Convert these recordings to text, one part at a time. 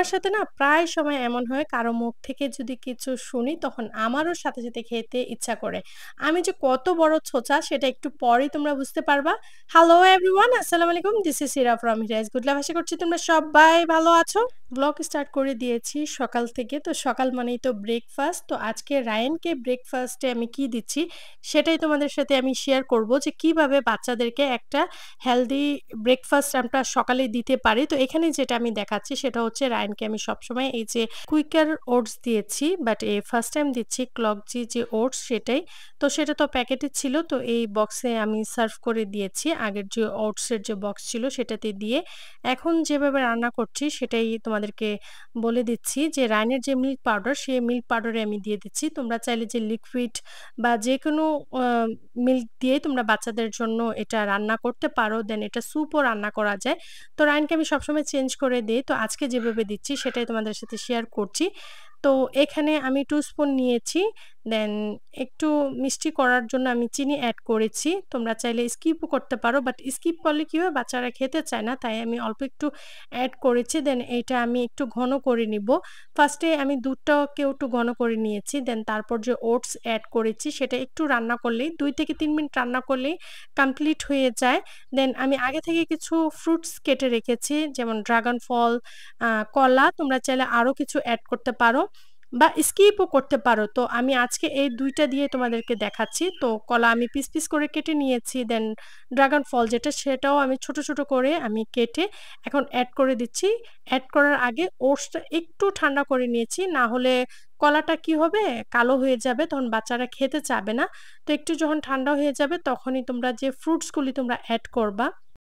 আমার সাথে না প্রায় সময় এমন হয় কারো মুখ থেকে যদি কিছু শুনি তখন আমারও সাথে খেতে ইচ্ছা করে। আমি যে কত বড় ছোঁচা সেটা একটু পরেই তোমরা বুঝতে পারবা। হ্যালো এভরিওয়ান, আসসালামু আলাইকুম। This is Sira from Hiraj good love. আশা করছি তোমরা সবাই ভালো আছো। ব্লগ স্টার্ট করে দিয়েছি সকাল থেকে। তো সকাল মানেই তো ব্রেকফাস্ট। তো আজকে রায়ানকে ব্রেকফাস্টে আমি কি দিচ্ছি সেটাই তোমাদের সাথে আমি শেয়ার করব যে কিভাবে বাচ্চাদেরকে একটা হেলদি ব্রেকফাস্ট আমরা সকালে দিতে পারি। তো এখানে যেটা আমি দেখাচ্ছি সেটা হচ্ছে রায়ানকে আমি সবসময় এই যে কুইকার ওটস দিয়েছি। বাট ফার্স্ট টাইম দিচ্ছি ক্লকজি যে ওটস সেটাই। তো সেটা তো প্যাকেটে ছিল। তো এই বক্সে আমি সার্ভ করে দিয়েছি। আগের যে ওটসের যে বক্স ছিল সেটাতে দিয়ে। এখন যেভাবে রান্না করছি সেটাই তোমাদেরকে বলে দিচ্ছি যে রায়ানের যে মিল্ক পাউডার সেই মিল্ক পাউডারে আমি দিয়ে দিচ্ছি। তোমরা চাইলে যে লিকুইড বা যেকোনো আ মিল্ক দিয়েই তোমরা বাচ্চাদের জন্য এটা রান্না করতে পারো। দেন এটা স্যুপও রান্না করা যায়। তো রায়ানকে আমি সবসময় চেঞ্জ করে দেই। তো আজকে যেভাবে দিচ্ছি সেটাই তোমাদের সাথে শেয়ার করছি। তো এখানে আমি 2 স্পুন নিয়েছি। দেন একটু মিষ্টি করার জন্য আমি চিনি এড করেছি। তোমরা চাইলে স্কিপও করতে পারো। বাট স্কিপ করলে কি হয় বাচ্চারা খেতে চায় না। তাই আমি অল্প একটু এড করেছি। দেন এইটা আমি একটু ঘন করে নিব। ফার্স্টে আমি দুধটাকেও একটু ঘন করে নিয়েছি। দেন তারপর যে ওটস এড করেছি সেটা একটু রান্না করলেই ২ থেকে ৩ মিনিট রান্না করলেই কমপ্লিট হয়ে যায়। দেন আমি আগে থেকে কিছু ফ্রুটস কেটে রেখেছি। যেমন ড্রাগন ফল, কলা তোমরা চাইলে আরো কিছু এড করতে পারো বা স্কিপও করতে পারো। তো আমি আজকে এই ২ টা দিয়ে তোমাদেরকে দেখাচ্ছি। তো কলা আমি পিস করে কেটে নিয়েছি। দেন ড্রাগন ফল যেটা সেটাও আমি ছোট করে আমি কেটে এখন এড করে দিচ্ছি। এড করার আগে ওটসটা একটু ঠান্ডা করে নিয়েছি। না হলে কলাটা কি হবে? কালো হয়ে যাবে তখন বাচ্চারা খেতে চাবে না। তো একটু যখন ঠান্ডা হয়ে যাবে তখনই তোমরা যে ফ্রুটস গুলি তোমরা এড করবা।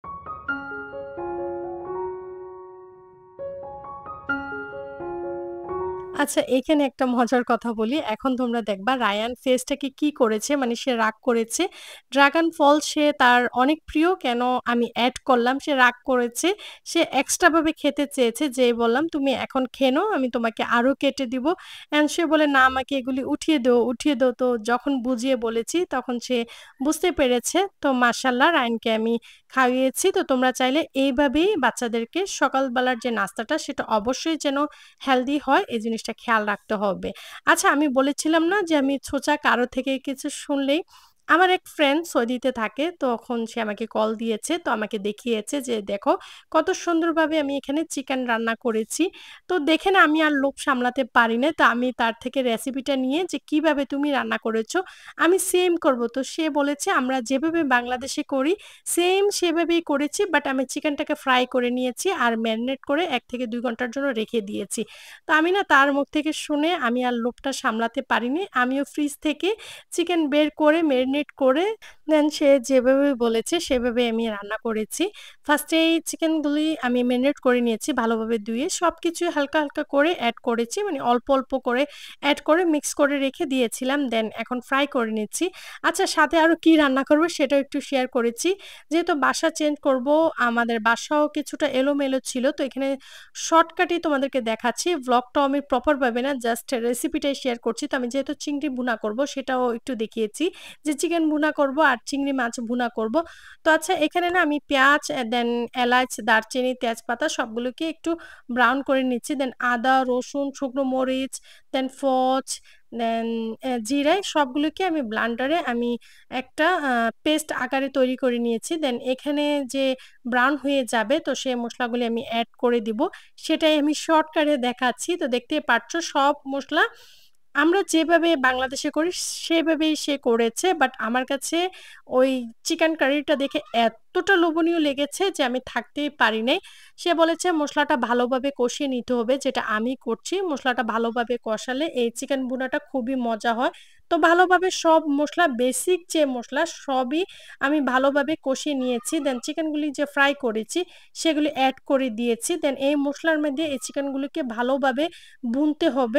আচ্ছা, এইখানে একটা মজার কথা বলি। এখন তোমরা দেখবা রায়ান ফেসটাকে কি করেছে, মানে সে রাগ করেছে। ড্রাগন ফল সে তার অনেক প্রিয়, কেন আমি এড করলাম সে রাগ করেছে। সে এক্সট্রা ভাবে খেতে চেয়েছে, যেই বললাম, "তুমি এখন খেয়ে নাও, আমি তোমাকে আরো কেটে দিব।" অ্যান্ড সে বলে, "না, আমাকে এগুলি উঠিয়ে দাও, উঠিয়ে দাও।" তো যখন বুঝিয়ে বলেছি তখন সে বুঝতে পেরেছে। তো মাশাআল্লাহ রায়ানকে আমি খাইয়েছি। তো তোমরা চাইলে এইভাবেই বাচ্চাদেরকে সকালবেলার যে নাস্তাটা সেটা অবশ্যই যেন হেলদি হয় এই জিনিসটা খেয়াল রাখতে হবে। আচ্ছা, আমি বলেছিলাম না যে আমি ছোচা কারো থেকে কিছু শুনলেই আমার এক ফ্রেন্ড সৌদিতে থাকে, তখন সে আমাকে কল দিয়েছে। তো আমাকে দেখিয়েছে যে, "দেখো কত সুন্দরভাবে আমি এখানে চিকেন রান্না করেছি।" তো দেখে না আমি আর লোভ সামলাতে পারি নাই। তো আমি তার থেকে রেসিপিটা নিয়ে যে, "কিভাবে তুমি রান্না করেছো? আমি সেম করব।" তো সে বলেছে, "আমরা যেভাবে বাংলাদেশে করি সেম সেভাবেই করেছি। বাট আমি চিকেনটাকে ফ্রাই করে নিয়েছি আর ম্যারিনেট করে ১ থেকে ২ ঘন্টার জন্য রেখে দিয়েছি।" তো আমি না তার মুখ থেকে শুনে আমি আর লোভটা সামলাতে পারিনি। আমিও ফ্রিজ থেকে চিকেন বের করে মেরিনেট করে দেন সে যেভাবে বলেছে সেভাবে আমি রান্না করেছি। ফার্স্টে এই চিকেনগুলি আমি মেরিনেট করে নিয়েছি ভালোভাবে ধুয়ে। সবকিছু হালকা করে এড করেছি। মানে অল্প করে এড করে মিক্স করে রেখে দিয়েছিলাম। দেন এখন ফ্রাই করে নিচ্ছি। আচ্ছা, সাথে আরো কি রান্না করব সেটাও একটু শেয়ার করেছি। যেহেতু বাসা চেঞ্জ করব, আমাদের বাসাও কিছুটা এলোমেলো ছিল। তো এখানে শর্টকাটেই তোমাদেরকে দেখাচ্ছি। ভ্লগটাও আমি প্রপার ভাবে না, জাস্ট রেসিপিটাই শেয়ার করছি। তো আমি যেহেতু চিংড়ি ভুনা করব সেটাও একটু দেখিয়েছি যে চিকেন ভুনা করব আর চিংড়ি মাছ ভুনা করব। তো আচ্ছা, এখানে না আমি পেঁয়াজ, দেন এলাচ, দারচিনি, তেজপাতা সবগুলোকে একটু ব্রাউন করে নিচ্ছি। দেন আদা, রসুন, শুকনো মরিচ, দেন ফচ, দেন জিরায় সবগুলোকে আমি ব্লেন্ডারে আমি একটা পেস্ট আকারে তৈরি করে নিয়েছি। দেন এখানে যে ব্রাউন হয়ে যাবে তো সেই মসলাগুলি আমি এড করে দিব। সেটাই আমি শর্টকাটে দেখাচ্ছি। তো দেখতেই পাচ্ছ সব মসলা আমরা যেভাবে বাংলাদেশে করি সেভাবেই সে করেছে। বাট আমার কাছে ওই চিকেন কারিটা দেখে এতটা লোভনীয় লেগেছে যে আমি থাকতেই পারি নাই। সে বলেছে মসলাটা ভালোভাবে কষিয়ে নিতে হবে, যেটা আমি করছি। মসলাটা ভালোভাবে কষালে এই চিকেন ভুনাটা খুবই মজা হয়। তো ভালোভাবে সব মসলা, বেসিক যে মসলা সবই আমি ভালোভাবে কষিয়ে নিয়েছি। দেন চিকেনগুলি যে ফ্রাই করেছি সেগুলি এড করে দিয়েছি। দেন এই মসলার মধ্যে এই চিকেনগুলোকে ভালোভাবে ভুনতে হবে।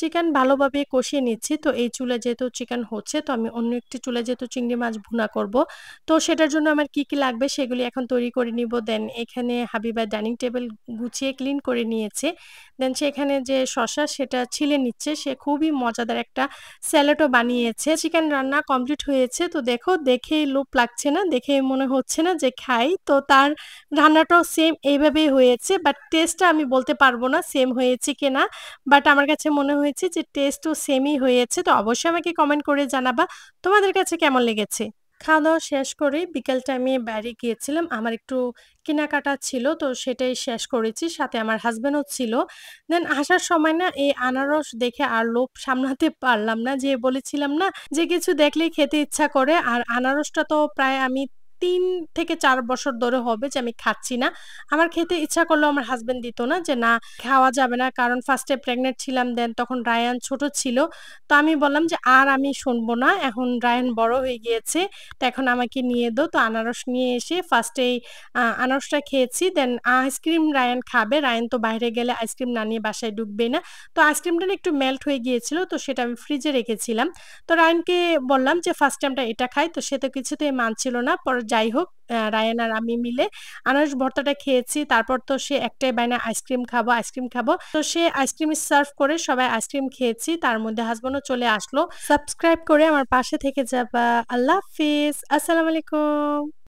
চিকেন ভালোভাবে কষিয়ে নিচ্ছি। তো এই চুলায় যেহেতু চিকেন হচ্ছে, তো আমি অন্য একটি চুলায় যেহেতু চিংড়ি মাছ ভুনা করব। তো সেটার জন্য আমার কি লাগবে সেগুলি এখন তৈরি করে নিব। দেন এখানে হাবিবা ডাইনিং টেবল গুছিয়ে ক্লিন করে নিয়েছে। দেন সেখানে যে শসা সেটা ছিলে নিচ্ছে। সে খুবই মজাদার একটা স্যালাডও বানিয়েছে। চিকেন রান্না কমপ্লিট হয়েছে। তো দেখো দেখেই লোভ লাগছে না? দেখেই মনে হচ্ছে না যে খাই। তো তার রান্নাটাও সেম এইভাবেই হয়েছে। বাট টেস্টটা আমি বলতে পারব না সেম হয়েছে কিনা। বাট আমার কাছে মনে হয়েছে যে টেস্টও সেমই হয়েছে। তো অবশ্যই আমাকে কমেন্ট করে জানাবা তোমাদের কাছে কেমন লেগেছে। খাওয়া-দাওয়া শেষ করে বিকেল টাইমে বাইরে গিয়েছিলাম। আমার একটু কেনাকাটা ছিল তো সেটাই শেষ করেছি। সাথে আমার হাসব্যান্ডও ছিল। দেন আসার সময় না এই আনারস দেখে আর লোভ সামলাতে পারলাম না। যে বলেছিলাম না যে কিছু দেখলেই খেতে ইচ্ছা করে। আর আনারসটা তো প্রায় আমি ৩ থেকে ৪ বছর ধরে হবে যে আমি খাচ্ছি না। আমার খেতে ইচ্ছা করলেও আমার হাসব্যান্ড দিত না যে, "না খাওয়া যাবে না।" কারণ ফার্স্ট এ প্রেগন্যান্ট ছিলাম। দেন তখন রায়ান ছোট ছিল। তো আমি বললাম যে, "আর আমি শুনবো না। এখন রায়ান বড় হয়ে গিয়েছে। তো এখন আমাকে নিয়ে দাও।" তো আনারস নিয়ে এসে ফার্স্ট এই আনারসটা খেয়েছি। দেন আইসক্রিম রায়ান খাবে। রায়ান তো বাইরে গেলে আইসক্রিম না নিয়ে বাসায় ঢুকবেই না। তো আইসক্রিমটা না একটু মেল্ট হয়ে গিয়েছিল। তো সেটা আমি ফ্রিজে রেখেছিলাম। তো রায়ানকে বললাম যে, "ফার্স্ট এ আমরা এটা খাই।" তো সে তো কিছুতেই মানছিল না। পরে যাই হোক রায়ান আর আমি মিলে আনারস ভর্তাটা খেয়েছি। তারপর তো সে একটাই বায়না আইসক্রিম খাবো, আইসক্রিম খাবো। তো সে আইসক্রিম সার্ভ করে সবাই আইসক্রিম খেয়েছি। তার মধ্যে হাসব্যান্ডও চলে আসলো। সাবস্ক্রাইব করে আমার পাশে থেকে যাবা। আল্লাহ হাফিজ। আসসালামু আলাইকুম।